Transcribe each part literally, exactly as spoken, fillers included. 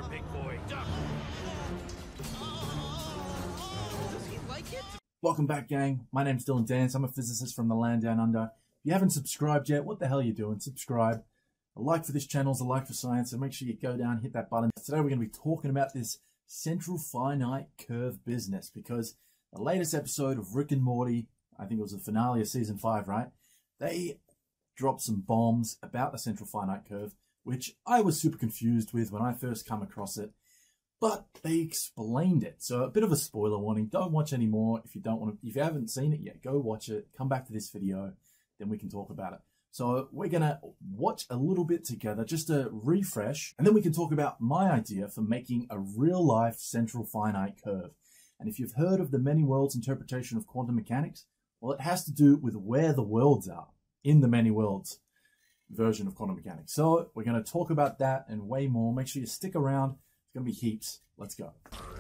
big boy. Duck. Does he like it? Welcome back, gang. My name's Dylan Dance. I'm a physicist from the land down under. If you haven't subscribed yet, what the hell are you doing? Subscribe. A like for this channel is a like for science, so make sure you go down and hit that button. Today we're going to be talking about this central finite curve business, because the latest episode of Rick and Morty, I think it was the finale of season five, right? They dropped some bombs about the central finite curve, which I was super confused with when I first come across it. But they explained it. So a bit of a spoiler warning. Don't watch anymore if you don't want to. If you haven't seen it yet, go watch it. Come back to this video, then we can talk about it. So we're going to watch a little bit together just to refresh, and then we can talk about my idea for making a real-life central finite curve. And if you've heard of the many worlds interpretation of quantum mechanics, well, it has to do with where the worlds are in the many worlds version of quantum mechanics. So we're going to talk about that and way more. Make sure you stick around. It's going to be heaps. Let's go.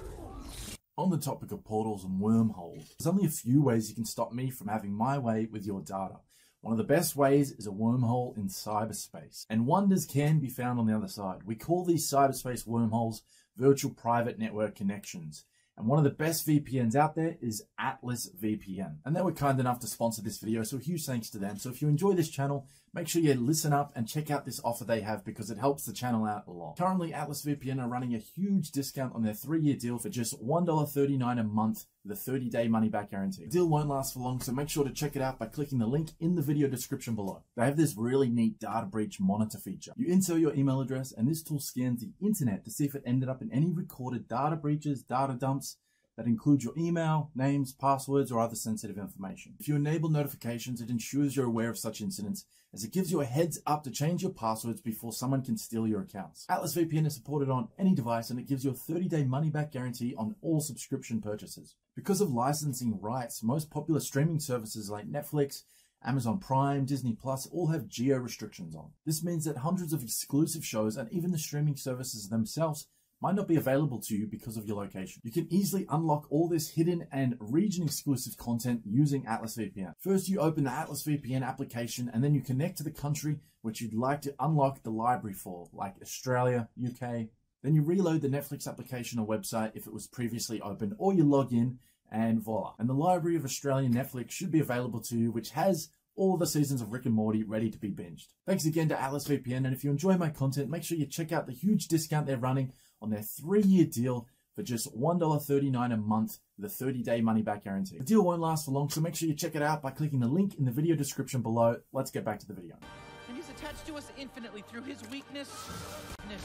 On the topic of portals and wormholes, there's only a few ways you can stop me from having my way with your data. One of the best ways is a wormhole in cyberspace, and wonders can be found on the other side. We call these cyberspace wormholes virtual private network connections. And one of the best V P Ns out there is Atlas V P N. And they were kind enough to sponsor this video, so a huge thanks to them. So if you enjoy this channel, make sure you listen up and check out this offer they have, because it helps the channel out a lot. Currently, Atlas V P N are running a huge discount on their three-year deal for just one dollar thirty-nine a month with a thirty day money-back guarantee. The deal won't last for long, so make sure to check it out by clicking the link in the video description below. They have this really neat data breach monitor feature. You enter your email address, and this tool scans the internet to see if it ended up in any recorded data breaches, data dumps, that includes your email, names, passwords, or other sensitive information. If you enable notifications, it ensures you're aware of such incidents, as it gives you a heads up to change your passwords before someone can steal your accounts. Atlas V P N is supported on any device, and it gives you a thirty day money-back guarantee on all subscription purchases. Because of licensing rights, most popular streaming services like Netflix, Amazon Prime, Disney Plus all have geo restrictions on. This means that hundreds of exclusive shows and even the streaming services themselves might not be available to you because of your location. You can easily unlock all this hidden and region-exclusive content using Atlas V P N. First, you open the Atlas V P N application, and then you connect to the country which you'd like to unlock the library for, like Australia, U K. Then you reload the Netflix application or website if it was previously opened, or you log in, and voila. And the library of Australian Netflix should be available to you, which has all the seasons of Rick and Morty ready to be binged. Thanks again to Atlas V P N, and if you enjoy my content, make sure you check out the huge discount they're running on their three-year deal for just one dollar thirty-nine a month with a thirty day money-back guarantee. The deal won't last for long, so make sure you check it out by clicking the link in the video description below. Let's get back to the video. And he's attached to us infinitely through his weakness. This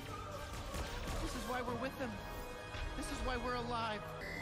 is why we're with him. This is why we're alive.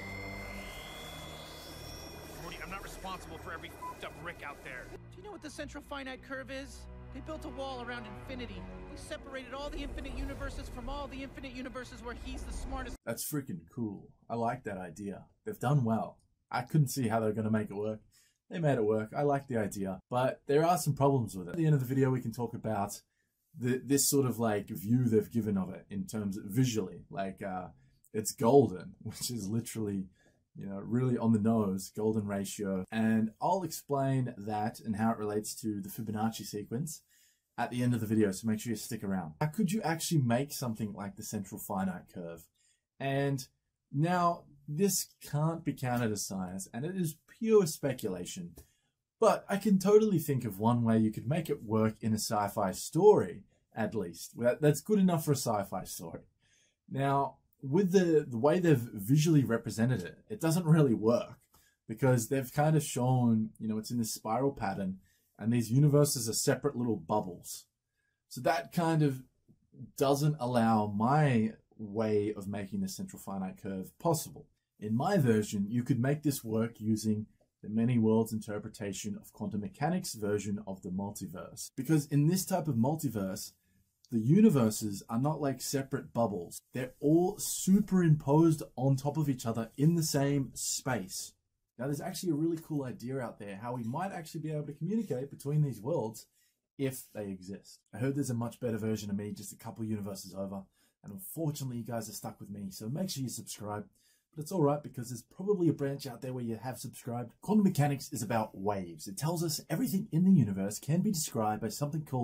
Morty, I'm not responsible for every f***ed up Rick out there. Do you know what the central finite curve is? They built a wall around infinity. They separated all the infinite universes from all the infinite universes where he's the smartest. That's freaking cool. I like that idea. They've done well. I couldn't see how they're going to make it work. They made it work. I like the idea. But there are some problems with it. At the end of the video, we can talk about the, this sort of like view they've given of it in terms of visually. Like, uh, it's golden, which is literally, you know, really on the nose, golden ratio. And I'll explain that and how it relates to the Fibonacci sequence at the end of the video, so make sure you stick around. How could you actually make something like the central finite curve? And now, this can't be counted as science, and it is pure speculation. But I can totally think of one way you could make it work in a sci-fi story, at least. That's good enough for a sci-fi story. Now, with the, the way they've visually represented it, it doesn't really work, because they've kind of shown, you know, it's in this spiral pattern, and these universes are separate little bubbles. So that kind of doesn't allow my way of making the central finite curve possible. In my version, you could make this work using the many worlds interpretation of quantum mechanics version of the multiverse. Because in this type of multiverse, the universes are not like separate bubbles. They're all superimposed on top of each other in the same space. Now, there's actually a really cool idea out there how we might actually be able to communicate between these worlds if they exist. I heard there's a much better version of me just a couple universes over, and unfortunately you guys are stuck with me, so make sure you subscribe. But it's alright, because there's probably a branch out there where you have subscribed. Quantum mechanics is about waves. It tells us everything in the universe can be described by something called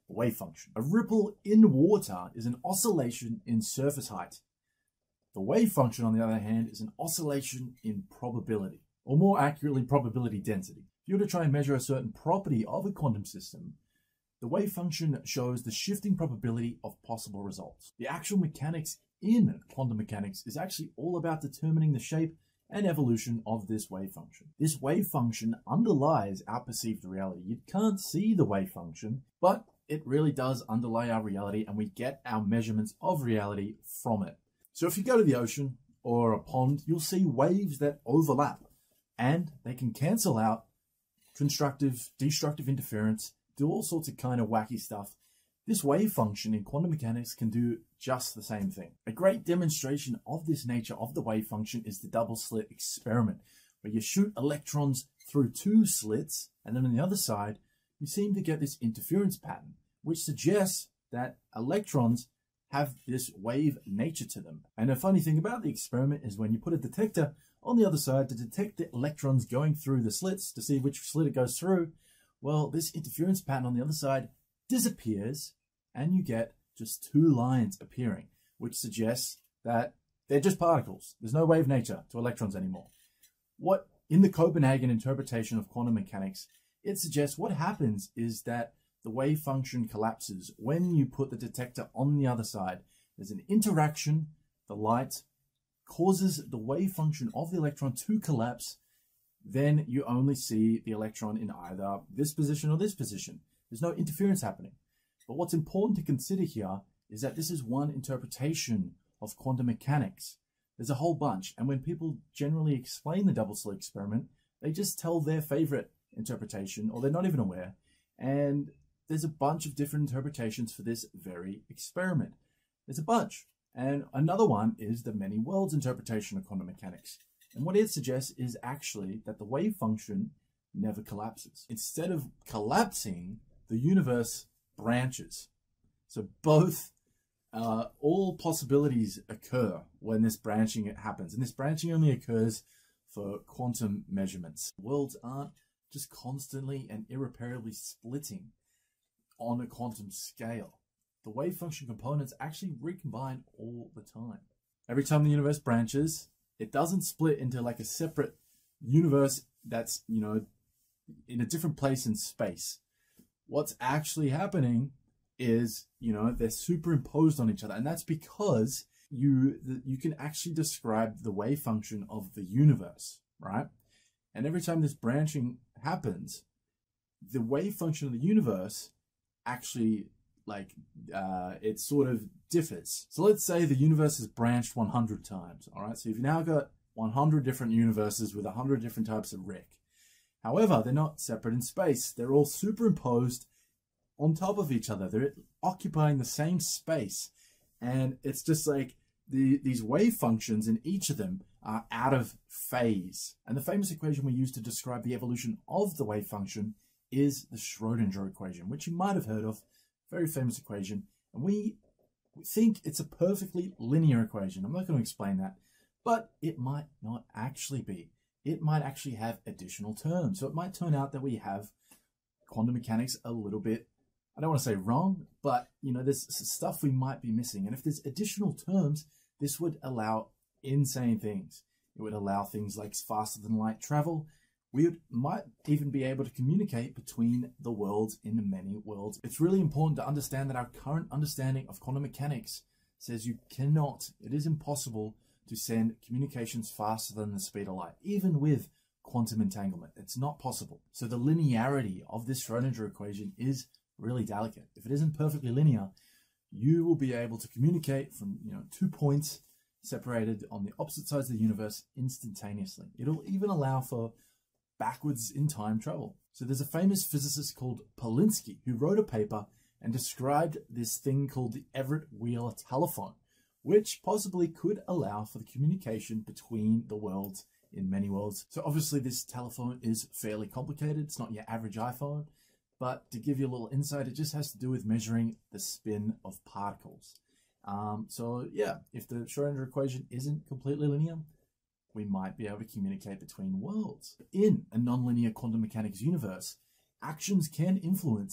a wave function. A ripple in water is an oscillation in surface height. The wave function, on the other hand, is an oscillation in probability, or more accurately, probability density. If you were to try and measure a certain property of a quantum system, the wave function shows the shifting probability of possible results. The actual mechanics in quantum mechanics is actually all about determining the shape and evolution of this wave function. This wave function underlies our perceived reality. You can't see the wave function, but it really does underlie our reality, and we get our measurements of reality from it. So if you go to the ocean or a pond, you'll see waves that overlap, and they can cancel out constructive, destructive interference, do all sorts of kind of wacky stuff. This wave function in quantum mechanics can do just the same thing. A great demonstration of this nature of the wave function is the double slit experiment, where you shoot electrons through two slits, and then on the other side, you seem to get this interference pattern, which suggests that electrons have this wave nature to them. And the funny thing about the experiment is when you put a detector on the other side to detect the electrons going through the slits to see which slit it goes through, well, this interference pattern on the other side disappears, and you get just two lines appearing, which suggests that they're just particles. There's no wave nature to electrons anymore. What, in the Copenhagen interpretation of quantum mechanics, it suggests what happens is that the wave function collapses when you put the detector on the other side. There's an interaction, the light causes the wave function of the electron to collapse, then you only see the electron in either this position or this position. There's no interference happening. But what's important to consider here is that this is one interpretation of quantum mechanics. There's a whole bunch, and when people generally explain the double slit experiment, they just tell their favorite interpretation, or they're not even aware, and there's a bunch of different interpretations for this very experiment. There's a bunch. And another one is the many worlds interpretation of quantum mechanics. And what it suggests is actually that the wave function never collapses. Instead of collapsing, the universe branches. So both, uh, all possibilities occur when this branching happens. And this branching only occurs for quantum measurements. Worlds aren't just constantly and irreparably splitting on a quantum scale. The wave function components actually recombine all the time. Every time the universe branches, it doesn't split into like a separate universe that's, you know, in a different place in space. What's actually happening is, you know, they're superimposed on each other. And that's because you, you can actually describe the wave function of the universe, right? And every time this branching happens, the wave function of the universe actually, like, uh, it sort of differs. So let's say the universe is branched one hundred times, all right? So you've now got one hundred different universes with one hundred different types of Rick. However, they're not separate in space. They're all superimposed on top of each other. They're occupying the same space. And it's just like the, these wave functions in each of them are out of phase. And the famous equation we use to describe the evolution of the wave function is the Schrodinger equation, which you might have heard of. Very famous equation. And we think it's a perfectly linear equation. I'm not going to explain that, but it might not actually be. It might actually have additional terms. So it might turn out that we have quantum mechanics a little bit, I don't want to say wrong, but, you know, there's stuff we might be missing. And if there's additional terms, this would allow insane things. It would allow things like faster than light travel. We would, might even be able to communicate between the worlds in the many worlds. It's really important to understand that our current understanding of quantum mechanics says you cannot, it is impossible to send communications faster than the speed of light, even with quantum entanglement. It's not possible. So the linearity of this Schrodinger equation is really delicate. If it isn't perfectly linear, you will be able to communicate from, you know, two points separated on the opposite sides of the universe instantaneously. It'll even allow for backwards in time travel. So there's a famous physicist called Polinsky who wrote a paper and described this thing called the Everett wheel telephone, which possibly could allow for the communication between the worlds in many worlds. So obviously this telephone is fairly complicated. It's not your average iPhone, but to give you a little insight, it just has to do with measuring the spin of particles. Um, so yeah, if the Schrodinger equation isn't completely linear, we might be able to communicate between worlds. In a nonlinear quantum mechanics universe, actions can influence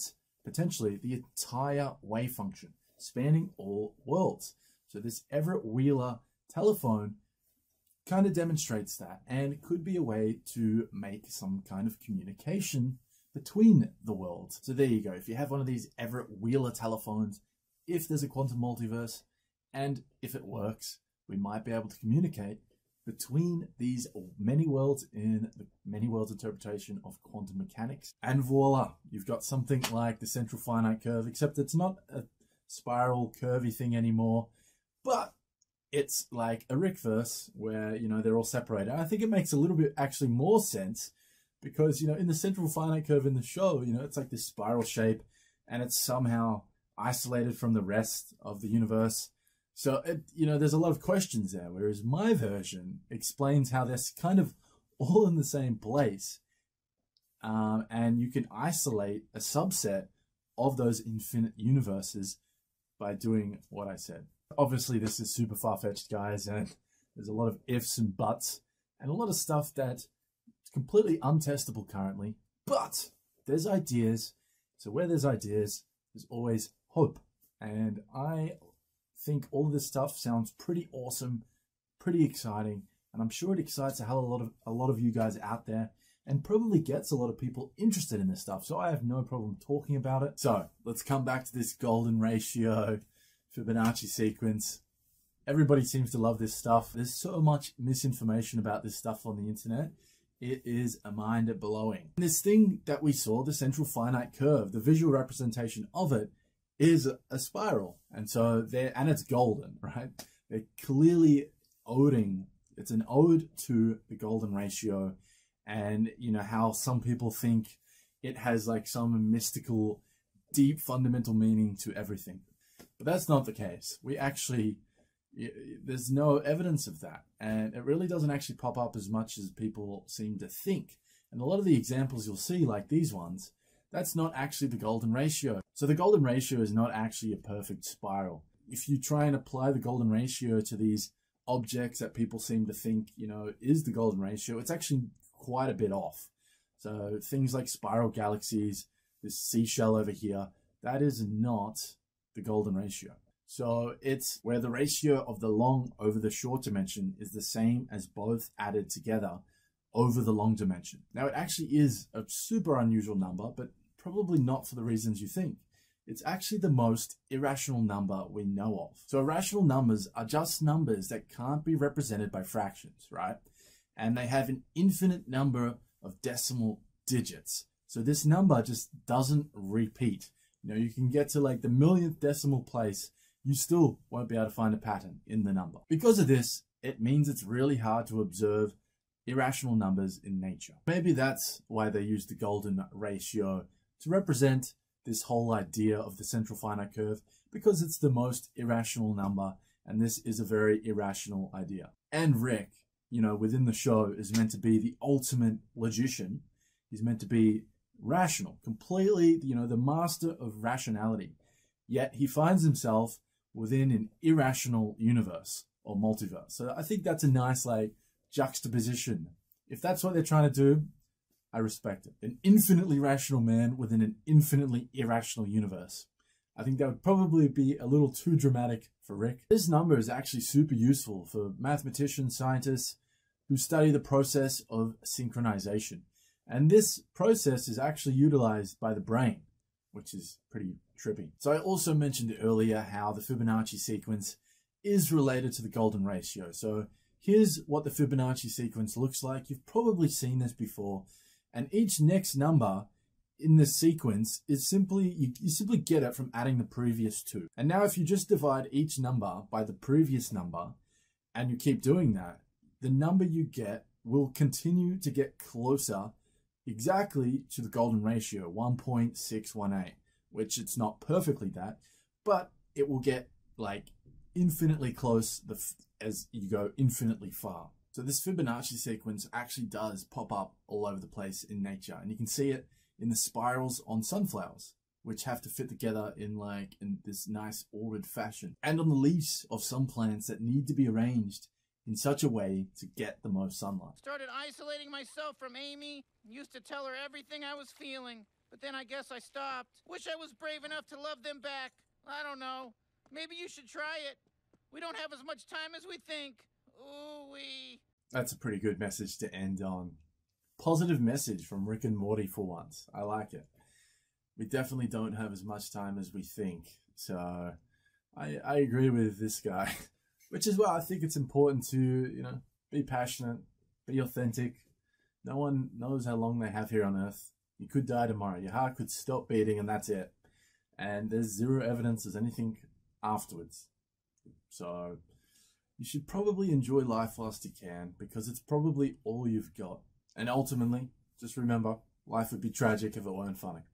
potentially the entire wave function, spanning all worlds. So this Everett Wheeler telephone kind of demonstrates that, and it could be a way to make some kind of communication between the worlds. So there you go. If you have one of these Everett Wheeler telephones, if there's a quantum multiverse, and if it works, we might be able to communicate between these many worlds in the many worlds interpretation of quantum mechanics. And voila, you've got something like the central finite curve, except it's not a spiral curvy thing anymore, but it's like a Rickverse where, you know, they're all separated. And I think it makes a little bit actually more sense because, you know, in the central finite curve in the show, you know, it's like this spiral shape and it's somehow isolated from the rest of the universe. So, it, you know, there's a lot of questions there, whereas my version explains how they're kind of all in the same place. Um, and you can isolate a subset of those infinite universes by doing what I said. Obviously, this is super far-fetched, guys, and there's a lot of ifs and buts and a lot of stuff that's completely untestable currently. But there's ideas. So where there's ideas, there's always hope. And I think all of this stuff sounds pretty awesome, pretty exciting, and I'm sure it excites a hell of a lot of a lot of you guys out there, and probably gets a lot of people interested in this stuff. So I have no problem talking about it. So let's come back to this golden ratio Fibonacci sequence. Everybody seems to love this stuff. There's so much misinformation about this stuff on the internet. It is a mind-blowing. This thing that we saw, the central finite curve, the visual representation of it is a spiral. And so there, and it's golden, right? They're clearly owing, it's an ode to the golden ratio, and you know how some people think it has like some mystical, deep, fundamental meaning to everything. But that's not the case. We actually, there's no evidence of that. And it really doesn't actually pop up as much as people seem to think. And a lot of the examples you'll see, like these ones, that's not actually the golden ratio. So the golden ratio is not actually a perfect spiral. If you try and apply the golden ratio to these objects that people seem to think, you know, is the golden ratio, it's actually quite a bit off. So things like spiral galaxies, this seashell over here, that is not the golden ratio. So it's where the ratio of the long over the short dimension is the same as both added together over the long dimension. Now it actually is a super unusual number, but probably not for the reasons you think. It's actually the most irrational number we know of. So irrational numbers are just numbers that can't be represented by fractions, right? And they have an infinite number of decimal digits. So this number just doesn't repeat. You know, you can get to like the millionth decimal place, you still won't be able to find a pattern in the number. Because of this, it means it's really hard to observe irrational numbers in nature. Maybe that's why they use the golden ratio to represent this whole idea of the central finite curve, because it's the most irrational number, and this is a very irrational idea. And Rick, you know, within the show is meant to be the ultimate logician. He's meant to be rational, completely, you know, the master of rationality. Yet he finds himself within an irrational universe or multiverse. So I think that's a nice, like, juxtaposition. If that's what they're trying to do, I respect it. An infinitely rational man within an infinitely irrational universe. I think that would probably be a little too dramatic for Rick. This number is actually super useful for mathematicians, scientists who study the process of synchronization. And this process is actually utilized by the brain, which is pretty trippy. So I also mentioned earlier how the Fibonacci sequence is related to the golden ratio. So here's what the Fibonacci sequence looks like. You've probably seen this before. And each next number in this sequence is simply, you, you simply get it from adding the previous two. And now if you just divide each number by the previous number, and you keep doing that, the number you get will continue to get closer exactly to the golden ratio, one point six one eight, which it's not perfectly that, but it will get like infinitely close the f as you go infinitely far. So this Fibonacci sequence actually does pop up all over the place in nature, and you can see it in the spirals on sunflowers, which have to fit together in like in this nice ordered fashion, and on the leaves of some plants that need to be arranged in such a way to get the most sunlight. Started isolating myself from Amy, used to tell her everything I was feeling. But then I guess I stopped. Wish I was brave enough to love them back. I don't know. Maybe you should try it. We don't have as much time as we think. Ooh-wee. That's a pretty good message to end on. Positive message from Rick and Morty for once. I like it. We definitely don't have as much time as we think. So I, I agree with this guy. Which is why I think it's important to, you know, be passionate, be authentic. No one knows how long they have here on Earth. You could die tomorrow. Your heart could stop beating and that's it. And there's zero evidence there's anything afterwards. So you should probably enjoy life whilst you can, because it's probably all you've got. And ultimately, just remember, life would be tragic if it weren't funny.